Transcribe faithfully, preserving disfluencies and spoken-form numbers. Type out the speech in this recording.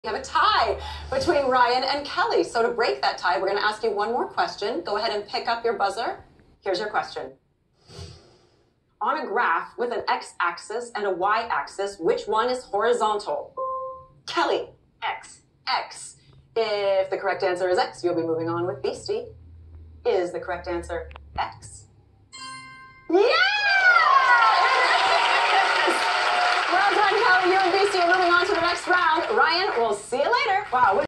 We have a tie between Ryan and Kelly. So to break that tie, we're going to ask you one more question. Go ahead and pick up your buzzer. Here's your question. On a graph with an x-axis and a y-axis, which one is horizontal? Kelly. X. X. If the correct answer is X, you'll be moving on with Beastie. Is the correct answer X? Yeah! Well done, Kelly. You and Beastie are moving on to the next round. Ryan, we'll see you later. Wow.